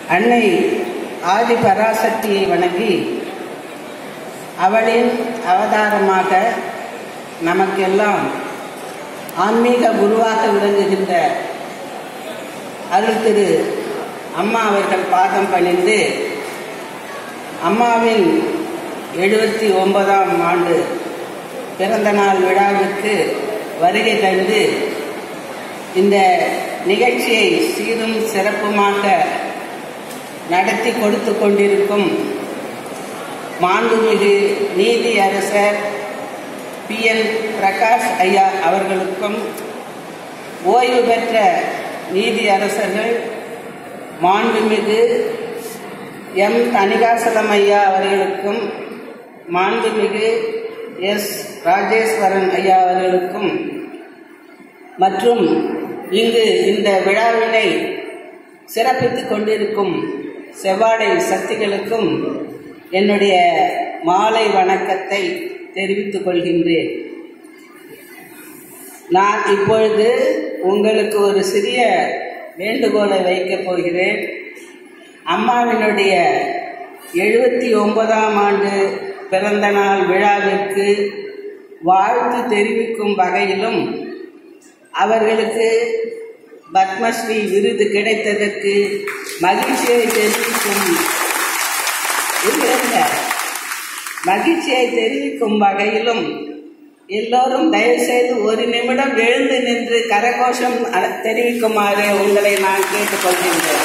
அன்னை ஆதி பராசக்தியை வணங்கி அவளின் அவதாரமாக நமக்கெல்லாம் ஆன்மீக குருவாக விளங்குகின்ற அருள் திரு அம்மா அவர்கள் பாதம் பணிந்து அம்மாவின் 79ஆம் ஆண்டு பிறந்த நாள் விழாவிற்கு வருகை தந்து இந்த நிகழ்ச்சியை சீரும் சிறப்புமாக நடத்தி கொடுத்து கொண்டிருக்கும் மாண்புமிகு நீதி அரசர் PN பிரகாஷ் ஐயா அவர்களுக்கும், ஓய்வு பெற்ற நீதி அரசர்கள் மாண்புமிகு M தணிகாசலம் ஐயா அவர்களுக்கும், மாண்புமிகு S ராஜேஸ்வரன் ஐயா அவர்களுக்கும் மற்றும் இங்கு இந்த விழாவினை சிறப்பித்துக் கொண்டிருக்கும் செவ்வாடை சக்திகளுக்கும் என்னுடைய மாலை வணக்கத்தை தெரிவித்துக் கொள்கின்றேன். நான் இப்பொழுது உங்களுக்கு ஒரு சிறிய வேண்டுகோளை வைக்கப் போகிறேன். அம்மாவினுடைய 79ஆம் ஆண்டு பிறந்த நாள் விழாவிற்கு வாழ்த்து தெரிவிக்கும் வகையிலும் அவர்களுக்கு பத்மஸ்ரீ விருது கிடைத்ததற்கு மகிழ்ச்சியை தெரிவிக்கும் வகையிலும் எல்லோரும் தயவுசெய்து ஒரு நிமிடம் எழுந்து நின்று கரகோஷம் தெரிவிக்குமாறு உங்களை நான் கேட்டுக்கொள்கின்றேன்.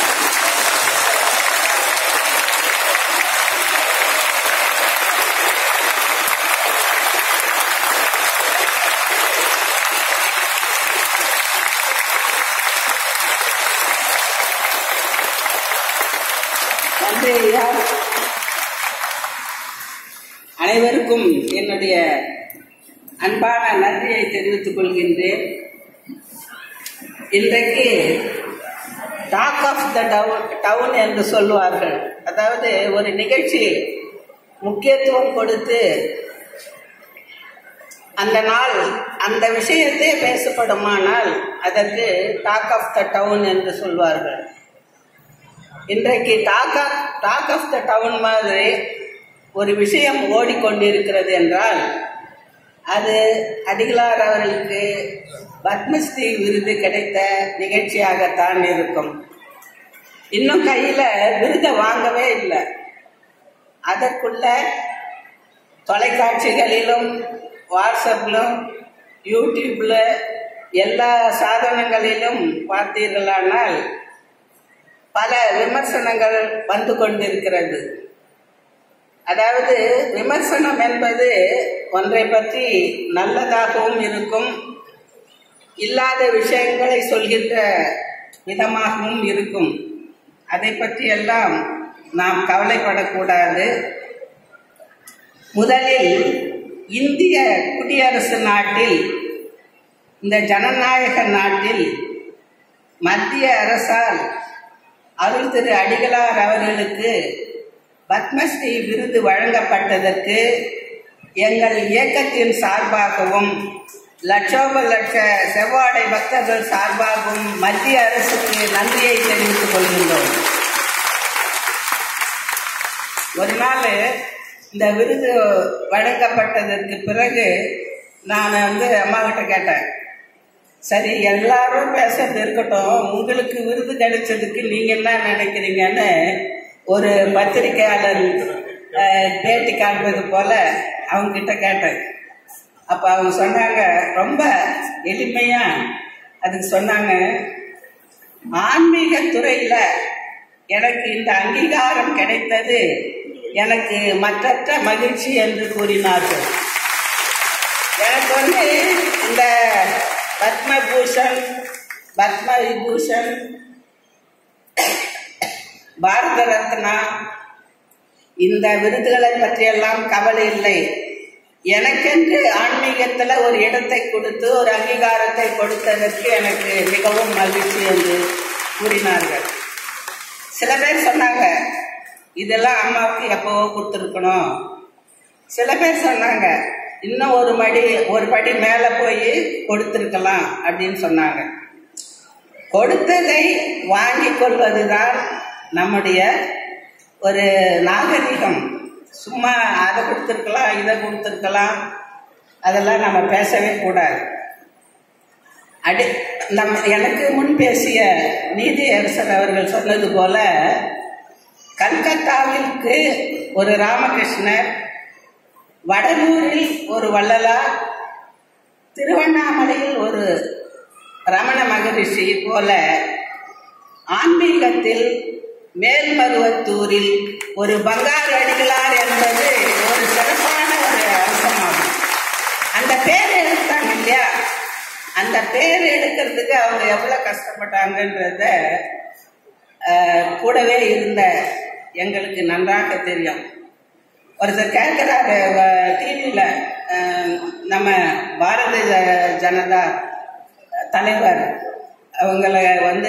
அனைவருக்கும் என்னுடைய அன்பான நன்றியை தெரிவித்துக் கொள்கின்றேன். இன்றைக்கு டாக் ஆஃப் த டவுன் என்று சொல்லுவார்கள். அதாவது ஒரு நிகழ்ச்சி முக்கியத்துவம் கொடுத்து அந்த நாள் அந்த விஷயத்தே பேசப்படுமானால் அதற்கு டாக் ஆஃப் த டவுன் என்று சொல்வார்கள். இன்றைக்கு டாக் ஆஃப் த டவுன் மாதிரி ஒரு விஷயம் ஓடிக்கொண்டிருக்கிறது என்றால் அது அடிகளார் அவர்களுக்கு பத்மஸ்ரீ விருது கிடைத்த நிகழ்ச்சியாகத்தான் இருக்கும். இன்னும் கையில் விருதை வாங்கவே இல்லை. அதற்குள்ள தொலைக்காட்சிகளிலும் வாட்ஸ்அப்பிலும் யூடியூப்ல எல்லா சாதனங்களிலும் பார்த்தீர்களானால் பல விமர்சனங்கள் வந்து கொண்டிருக்கிறது. அதாவது விமர்சனம் என்பது ஒன்றை பற்றி நல்லதாகவும் இருக்கும், இல்லாத விஷயங்களை சொல்கின்ற விதமாகவும் இருக்கும். அதை பற்றி எல்லாம் நாம் கவலைப்படக்கூடாது. முதலில் இந்திய குடியரசு நாட்டில், இந்த ஜனநாயக நாட்டில் மத்திய அரசால் அருள் திரு அடிகளார் அவர்களுக்கு பத்மஸ்ரீ விருது வழங்கப்பட்டதற்கு எங்கள் இயக்கத்தின் சார்பாகவும் லட்சோப லட்ச செவ்வாடை பக்தர்கள் சார்பாகவும் மத்திய அரசுக்கு நன்றியை தெரிவித்துக் கொள்கின்றோம். ஒரு நாள் இந்த விருது வழங்கப்பட்டதற்கு பிறகு நான் அம்மா கிட்ட கேட்டேன், சரி எல்லாரும் பேசுறது இருக்கட்டும், உங்களுக்கு விருது கிடைச்சதுக்கு நீங்க என்ன நினைக்கிறீங்கன்னு ஒரு பத்திரிகையாளர் பேட்டி காண்பது போல அவங்க கிட்ட கேட்டேன். அப்ப அவங்க சொன்னாங்க, ரொம்ப எளிமையா அதுக்கு சொன்னாங்க, ஆன்மீக துறையில எனக்கு இந்த அங்கீகாரம் கிடைத்தது எனக்கு மற்றற்ற மகிழ்ச்சி என்று கூறினார்கள். எனக்கு இந்த பத்மபூஷன், பத்ம விபூஷன், பாரத ரத்னா இந்த விருதுகளை பற்றியெல்லாம் கவலை இல்லை. எனக்கென்று ஆன்மீகத்தில் ஒரு இடத்தை கொடுத்து ஒரு அங்கீகாரத்தை கொடுத்ததற்கு எனக்கு மிகவும் மகிழ்ச்சி என்று கூறினார்கள். சில பேர் சொன்னாங்க, இதெல்லாம் அம்மாவுக்கு எப்பவோ கொடுத்துருக்கணும். சில பேர் சொன்னாங்க, இன்னும் ஒரு படி மேலே போய் கொடுத்துருக்கலாம் அப்படின்னு சொன்னாங்க. கொடுத்ததை வாங்கிக் கொள்வதுதான் நம்முடைய ஒரு நாகரிகம். சும்மா அதை கொடுத்துருக்கலாம், இதை கொடுத்துருக்கலாம், அதெல்லாம் நம்ம பேசவே கூடாது. எனக்கு முன் பேசிய நீதியரசர் அவர்கள் சொன்னது போல, கல்கத்தாவிற்கு ஒரு ராமகிருஷ்ணர், வடலூரில் ஒரு வள்ளலார், திருவண்ணாமலையில் ஒரு ரமண மகரிஷி போல ஆன்மீகத்தில் மேல்மருவத்தூரில் ஒரு பங்காரு அடிகளார் என்பது ஒரு சிறப்பான ஒரு அம்சமாகும். அந்த பேர் எடுத்தாங்க இல்லையா, அந்த பேர் எடுக்கிறதுக்கு அவங்க எவ்வளவு கஷ்டப்பட்டாங்கன்றத கூடவே இருந்த எங்களுக்கு நன்றாக தெரியும். ஒருத்தர் கேட்கிறாரு டிவியில, நம்ம பாரதிய ஜனதா தலைவர் அவங்களை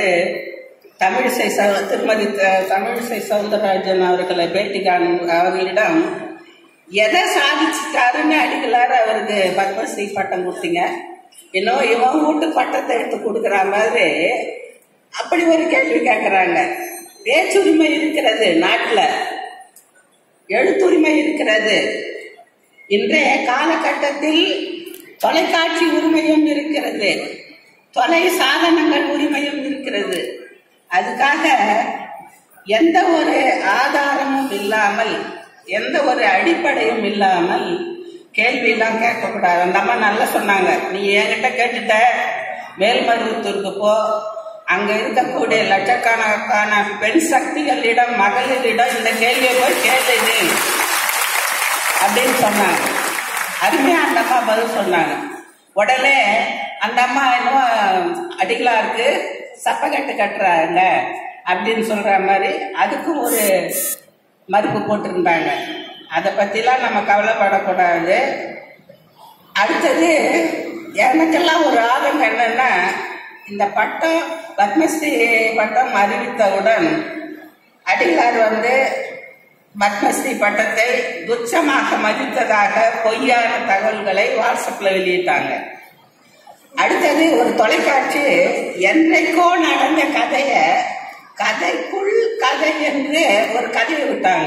திருமதி தமிழிசை சவுந்தரராஜன் அவர்களை பேட்டி காணும் அவர்களிடம் எதை சாதிச்சுட்டாருன்னு அடிகளார் அவருக்கு பத்மஸ்ரீ பட்டம் கொடுத்தீங்க, இன்னும் இவன் வீட்டு பட்டத்தை எடுத்து கொடுக்குற மாதிரி அப்படி ஒரு கேள்வி கேட்குறாங்க. பேச்சுரிமை இருக்கிறது நாட்டில், எழுத்துரிமை இருக்கிறது, இன்றைய காலகட்டத்தில் தொலைக்காட்சி உரிமையும் இருக்கிறது, தொலை சாதனங்கள் உரிமையும் இருக்கிறது. அதுக்காக எந்த ஒரு ஆதாரமும் இல்லாமல், எந்த ஒரு அடிப்படையும் இல்லாமல் கேள்வியெல்லாம் கேட்கக்கூடாது. அந்த அம்மா நல்லா சொன்னாங்க, நீ என்கிட்ட கேட்டுட்ட, மேல்மருவத்தூருக்கு போ, அங்க இருக்கக்கூடிய லட்சக்கணக்கான பெண் சக்திகளிடம், மகளிரிடம் இந்த கேள்வியை போய் கேட்டது அப்படின்னு சொன்னாங்க. அருமையா அந்த அம்மா பதில் சொன்னாங்க. உடனே அந்த அம்மா இன்னும் அடிகளாருக்கு சப்பக்கட்டு கட்டுறாங்க அப்படின்னு சொல்ற மாதிரி அதுக்கும் ஒரு மறுப்பு போட்டிருந்தாங்க. அதை பற்றிலாம் நம்ம கவலைப்படக்கூடாது. அடுத்தது எனக்கெல்லாம் ஒரு ஆதங்கம் என்னன்னா, இந்த பட்டம் பத்மஸ்ரீ பட்டம் அறிவித்தவுடன் அடிகளார் பத்மஸ்ரீ பட்டத்தை துச்சமாக மதித்ததாக பொய்யான தகவல்களை வாட்ஸ்அப்பில் வெளியிட்டாங்க. அடுத்தது ஒரு தொலைக்காட்சி என்றைக்கோ நடந்த கதையை கதைக்குள் கதை என்று ஒரு கதையை விட்டாங்க.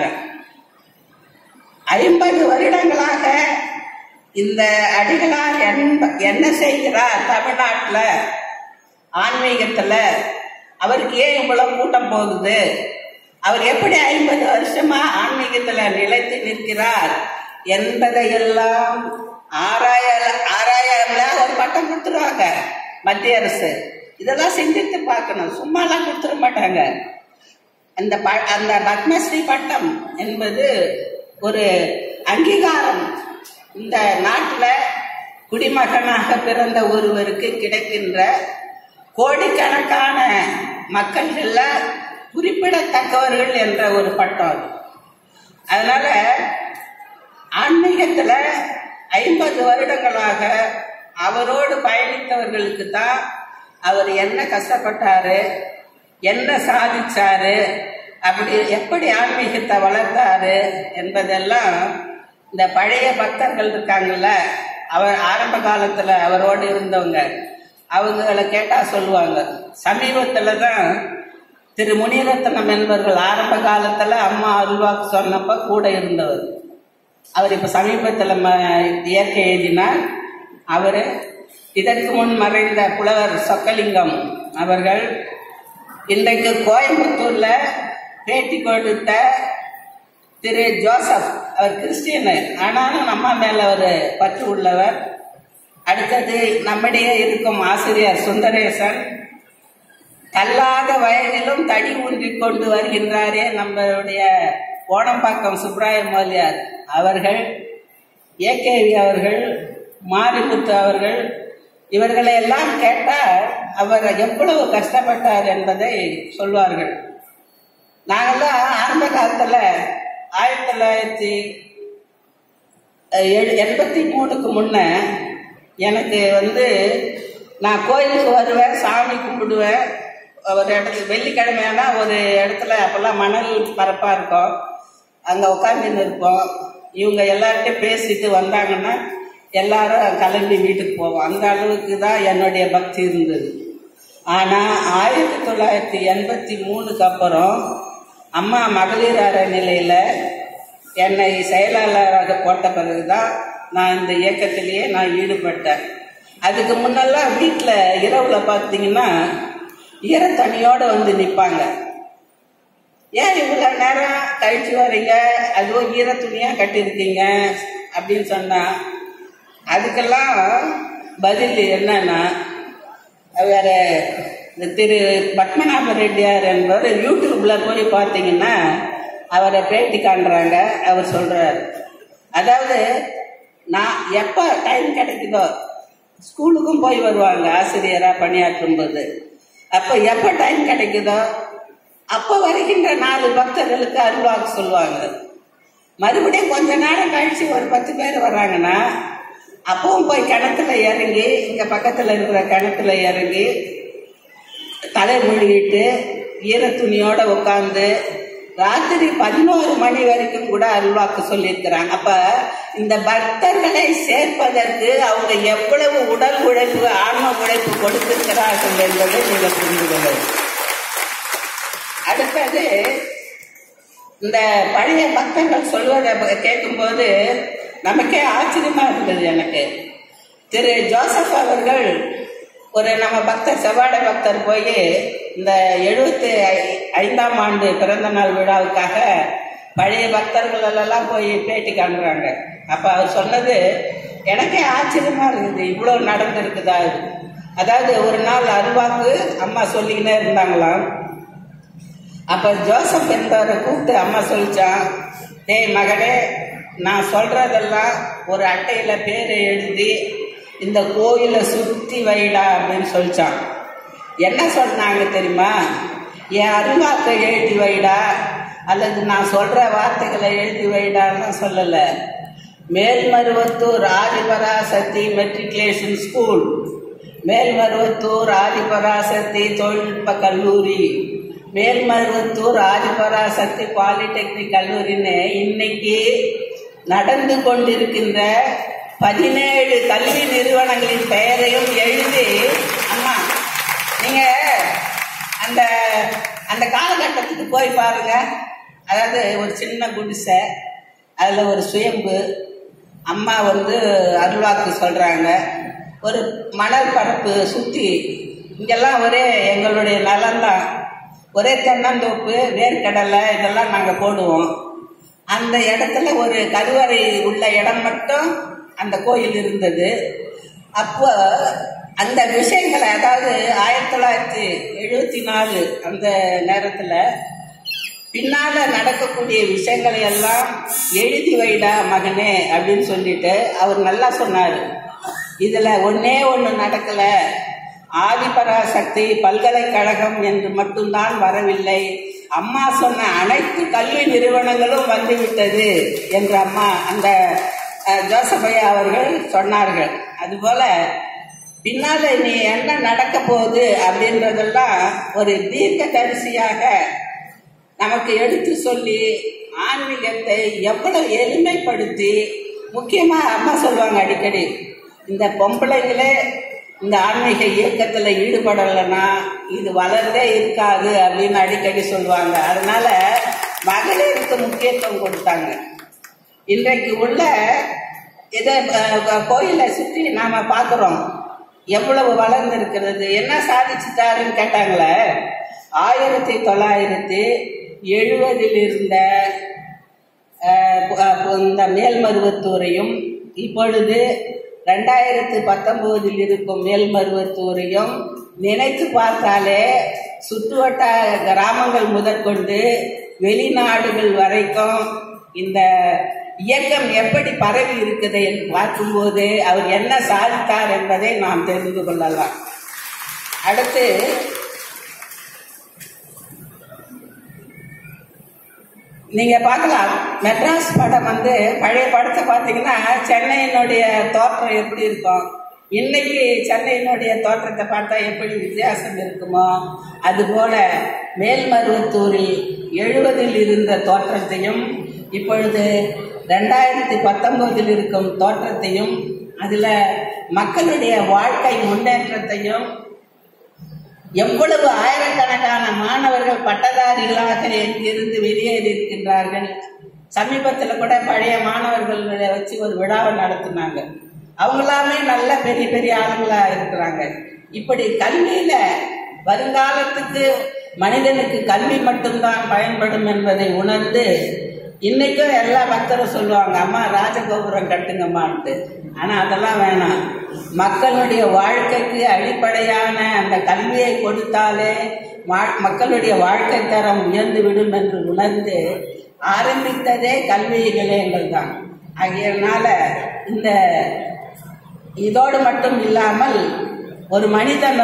50 வருடங்களாக இந்த அடிகளார் என்ன செய்கிறார் தமிழ்நாட்டில் ஆன்மீகத்தில், அவருக்கு ஏன் இவ்வளவு கூட்டம் போகுது, அவர் எப்படி 50 வருஷமா ஆன்மீகத்தில் நிலைத்து நிற்கிறார் என்பதையெல்லாம் ஆராயாமல ஒரு பட்டம் கொடுத்துருவாங்க மத்திய அரசு. இதெல்லாம் சிந்தித்து பார்க்கணும், சும்மாலாம் கொடுத்துட மாட்டாங்க. அந்த பத்மஸ்ரீ பட்டம் என்பது ஒரு அங்கீகாரம். இந்த நாட்டில் குடிமகனாக பிறந்த ஒருவருக்கு கிடைக்கின்ற கோடிக்கணக்கான மக்கள்ல குறிப்பிடத்தக்கவர்கள் என்ற ஒரு பட்டம். அதனால ஆன்மீகத்துல 50 வருடங்களாக அவரோடு பயணித்தவர்களுக்கு தான் அவர் என்ன கஷ்டப்பட்டாரு, என்ன சாதிச்சாரு, அப்படி எப்படி ஆன்மீகத்தை வளர்த்தாரு என்பதெல்லாம் இந்த பழைய பக்தர்கள் இருக்காங்கல்ல, அவர் ஆரம்ப காலத்துல அவரோடு இருந்தவங்க, அவங்கள கேட்டா சொல்லுவாங்க. சமீபத்துல தான் திரு முனிரத்னம் என்பவர்கள் ஆரம்ப காலத்துல அம்மா அருள்வாக்கு சொன்னப்ப கூட இருந்தவர். அவர் இப்ப சமீபத்தில் இயற்கை எழுதினார். அவரு இதற்கு முன் மறைந்த புலவர் சொக்கலிங்கம் அவர்கள் இன்றைக்கு கோயம்புத்தூர்ல பேட்டி கொடுத்த திரு ஜோசப், அவர் கிறிஸ்டியனு, ஆனாலும் நம்ம மேல ஒரு பற்று உள்ளவர். அடுத்தது நம்மிடையே இருக்கும் ஆசிரியர் சுந்தரேசன், தள்ளாத வயதிலும் தடி ஊன்றி கொண்டு வருகின்றாரே நம்மளுடைய ஓணம்பாக்கம் சுப்ராய மோதியார் அவர்கள், ஏகேவி அவர்கள், மாரிமுத்து அவர்கள், இவர்களை எல்லாம் கேட்டால் அவர் எவ்வளவு கஷ்டப்பட்டார் என்பதை சொல்வார்கள். நாங்கள்லாம் ஆரம்ப காலத்தில் 1983க்கு முன்ன எனக்கு நான் கோயிலுக்கு வருவேன், சாமி கும்பிடுவேன். ஒரு இடத்துல வெள்ளிக்கிழமையானா ஒரு இடத்துல அப்போல்லாம் மணல் பரப்பாக இருக்கும், அங்கே உட்காந்துன்னு இருப்போம். இவங்க எல்லார்கிட்டையும் பேசிட்டு வந்தாங்கன்னா எல்லாரும் கிளம்பி வீட்டுக்கு போவோம். அந்த அளவுக்கு தான் என்னுடைய பக்தி இருந்தது. ஆனால் 1983க்கு அப்புறம் அம்மா மகளிர் அறநிலையில் என்னை செயலாளராக போட்ட பிறகு தான் நான் இந்த இயக்கத்திலேயே நான் ஈடுபட்டேன். அதுக்கு முன்னெல்லாம் வீட்டில் இரவில் பார்த்தீங்கன்னா ஈரத்தண்ணியோடு வந்து நிற்பாங்க. ஏன் இவ்வளோ நேரம் கழிச்சு வரீங்க, அதுவும் ஈரத்துணியாக கட்டியிருக்கீங்க அப்படின்னு சொன்னால் அதுக்கெல்லாம் பதில் என்னன்னா, வேற திரு பத்மநாப ரெட்டியார் என்பவர் யூடியூப்பில் போய் பார்த்தீங்கன்னா அவரை பேட்டி காண்றாங்க. அவர் சொல்கிறார், அதாவது நான் எப்போ டைம் கிடைக்குதோ ஸ்கூலுக்கும் போய் வருவாங்க ஆசிரியராக பணியாற்றும் போது. அப்போ எப்போ டைம் கிடைக்குதோ அப்போ வருகின்ற 4 பக்தர்களுக்கு அருள்வாக்கு சொல்லுவாங்க. மறுபடியும் கொஞ்ச நேரம் கழிச்சு ஒரு 10 பேர் வர்றாங்கன்னா அப்பவும் போய் கிணத்துல இறங்கி, இங்கே பக்கத்தில் இருக்கிற கிணத்துல இறங்கி தலை மூழ்கிட்டு ஈரத்துணியோட உட்காந்து ராத்திரி 11 மணி வரைக்கும் கூட அருள்வாக்கு சொல்லியிருக்கிறாங்க. அப்ப இந்த பக்தர்களை சேர்ப்பதற்கு அவங்க எவ்வளவு உடல் உழைப்பு, ஆன்ம உழைப்பு கொடுத்திருக்கிறார்கள் என்பதை நீங்கள் புரிந்து கொள்ள வேண்டும். அடுத்தது, இந்த பழைய பக்தர்கள் சொல்வதை கேட்கும்போது நமக்கே ஆச்சரியமா இருந்தது. எனக்கு திரு ஜோசப் அவர்கள் ஒரு நம்ம பக்தர் செவ்வாடை பக்தர் போய் இந்த 75ஆம் ஆண்டு பிறந்த நாள் விழாவுக்காக பழைய பக்தர்களெல்லாம் போய் பேட்டி காண்றாங்க. அப்போ அவர் சொன்னது எனக்கே ஆச்சரியமா இருக்குது, இவ்வளோ நடந்திருக்குதா. அதாவது ஒரு நாள் அருள்வாக்கு அம்மா சொல்லிக்கினே இருந்தாங்களாம். அப்போ ஜோசப் என்பவரை கூப்பிட்டு அம்மா சொல்லிச்சான், டேய் மகனே, நான் சொல்றதெல்லாம் ஒரு அட்டையில் பேரை எழுதி இந்த கோயிலை சுற்றி வைடா அப்படின்னு சொல்லிச்சான். என்ன சொன்னாங்க தெரியுமா? என் அருள்வாக்கை எழுதி வைடா அல்லது நான் சொல்ற வார்த்தைகளை எழுதி வைடான்னு சொல்லலை. மேல்மருவத்தூர் ஆதிபராசக்தி மெட்ரிகுலேஷன் ஸ்கூல், மேல்மருவத்தூர் ஆதிபராசக்தி தொழில்நுட்ப கல்லூரி, மேல்மருவத்தூர் ஆதிபராசக்தி பாலிடெக்னிக் கல்லூரின்னு இன்னைக்கு நடந்து கொண்டிருக்கின்ற 17 கல்வி நிறுவனங்களின் பெயரையும் எழுதி, அம்மா நீங்க அந்த அந்த காலகட்டத்துக்கு போய் பாருங்க. அதாவது ஒரு சின்ன குடிசை, அதில் ஒரு சுயம்பு, அம்மா வந்து அருள்வாக்கு சொல்றாங்க. ஒரு மணல் பரப்பு சுற்றி, இங்கெல்லாம் ஒரே எங்களுடைய நலம்தான், ஒரே தென்னந்தோப்பு, வேர்க்கடலை இதெல்லாம் நாங்கள் போடுவோம். அந்த இடத்துல ஒரு கருவறை உள்ள இடம் மட்டும் அந்த கோயில் இருந்தது. அப்போ அந்த விஷயங்களை, அதாவது 1974 அந்த நேரத்தில் பின்னால நடக்கக்கூடிய விஷயங்களை எல்லாம் எழுதி வைடா மகனே அப்படின்னு சொல்லிட்டு அவர் நல்லா சொன்னார். இதுல ஒன்னே ஒன்று நடக்கல, ஆதிபராசக்தி பல்கலைக்கழகம் என்று மட்டும்தான் வரவில்லை, அம்மா சொன்ன அனைத்து கல்வி நிறுவனங்களும் வந்துவிட்டது என்று அம்மா அந்த ஜோசப்பையா அவர்கள் சொன்னார்கள். அதுபோல பின்னால நீ என்ன நடக்க போகுது அப்படின்றதெல்லாம் ஒரு தீர்க்க தரிசியாக நமக்கு எடுத்து சொல்லி ஆன்மீகத்தை எவ்வளவு எளிமைப்படுத்தி, முக்கியமா அம்மா சொல்லுவாங்க அடிக்கடி, இந்த பொம்பளைங்களே இந்த ஆன்மீக இயக்கத்துல ஈடுபடலைன்னா இது வளர்ந்தே இருக்காது அப்படின்னு அடிக்கடி சொல்லுவாங்க. அதனால மகளிருக்கு முக்கியத்துவம் கொடுத்தாங்க. இன்றைக்கு உள்ள இதை கோயிலை சுற்றி நாம பார்க்குறோம் எவ்வளவு வளர்ந்து இருக்கிறது. என்ன சாதிச்சுட்டாருன்னு கேட்டாங்களே, 1970 இருந்த இந்த மேல்மருவத்தூரையும் இப்பொழுது 2019 இருக்கும் மேல்மருவத்தூரையும் நினைத்து பார்த்தாலே சுற்றுவட்டார கிராமங்கள் முதற்கொண்டு வெளிநாடுகள் வரைக்கும் இந்த இயக்கம் எப்படி பரவி இருக்குது என்று பார்க்கும்போது அவர் என்ன சாதித்தார் என்பதை நாம் தெரிந்து கொள்ளலாம். அடுத்து நீங்க பார்க்கலாம், மெட்ராஸ் படம் வந்து பழைய படத்தை பார்த்தீங்கன்னா சென்னையினுடைய தோற்றம் எப்படி இருக்கும், இன்னைக்கு சென்னையினுடைய தோற்றத்தை பார்த்தா எப்படி வித்தியாசம் இருக்குமோ அதுபோல மேல்மருவத்தூரில் 70 இருந்த தோற்றத்தையும் இப்பொழுது 2019 இருக்கும் தோற்றத்தையும், அதில் மக்களுடைய வாழ்க்கை முன்னேற்றத்தையும், எவ்வளவு ஆயிரக்கணக்கான மாணவர்கள் பட்டதாரிகளாக இங்கிருந்து வெளியேறி இருக்கின்றார்கள். சமீபத்தில் கூட பழைய மாணவர்களை வச்சு ஒரு விழாவை நடத்தினாங்க. அவங்களாமே நல்ல பெரிய பெரிய ஆளுங்களா இருக்கிறாங்க. இப்படி கல்வியில வருங்காலத்துக்கு மனிதனுக்கு கல்வி மட்டும்தான் பயன்படும் என்பதை உணர்ந்து இன்னைக்கும் எல்லா பக்தரும் சொல்லுவாங்க, அம்மா ராஜகோபுரம் கட்டுங்கம்மான்ட்டு. ஆனால் அதெல்லாம் வேணாம். மக்களுடைய வாழ்க்கைக்கு அடிப்படையான அந்த கல்வியை கொடுத்தாலே மக்களுடைய வாழ்க்கை தரம் உயர்ந்து விடும் என்று உணர்ந்து ஆரம்பித்ததே கல்வி நிலையங்கள் தான். ஆகியனால இந்த இதோடு மட்டும் இல்லாமல் ஒரு மனிதன்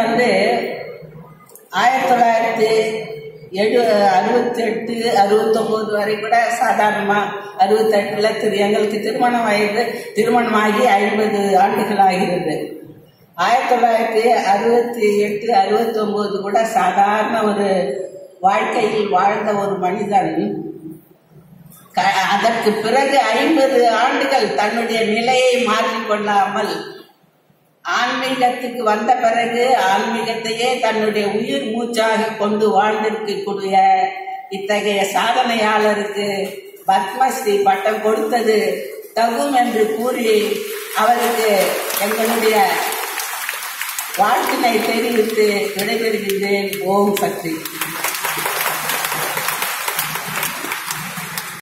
1968 69 வரை கூட சாதாரணமாக 68 எங்களுக்கு திருமணமாகி 50 ஆண்டுகள் ஆகிறது. 1968 69 கூட சாதாரண ஒரு வாழ்க்கையில் வாழ்ந்த ஒரு மனிதன் அதற்கு பிறகு 50 ஆண்டுகள் தன்னுடைய நிலையை மாற்றிக்கொள்ளாமல் ஆன்மீகத்துக்கு வந்த பிறகு ஆன்மீகத்தையே தன்னுடைய உயிர் மூச்சாக கொண்டு வாழ்ந்திருக்கக்கூடிய இத்தகைய சாதனையாளருக்கு பத்மஸ்ரீ பட்டம் கொடுத்தது தகும் என்று கூறி அவருக்கு எங்களுடைய வாழ்த்தினை தெரிவித்து விடைபெறுகின்றேன். ஓம் சக்தி.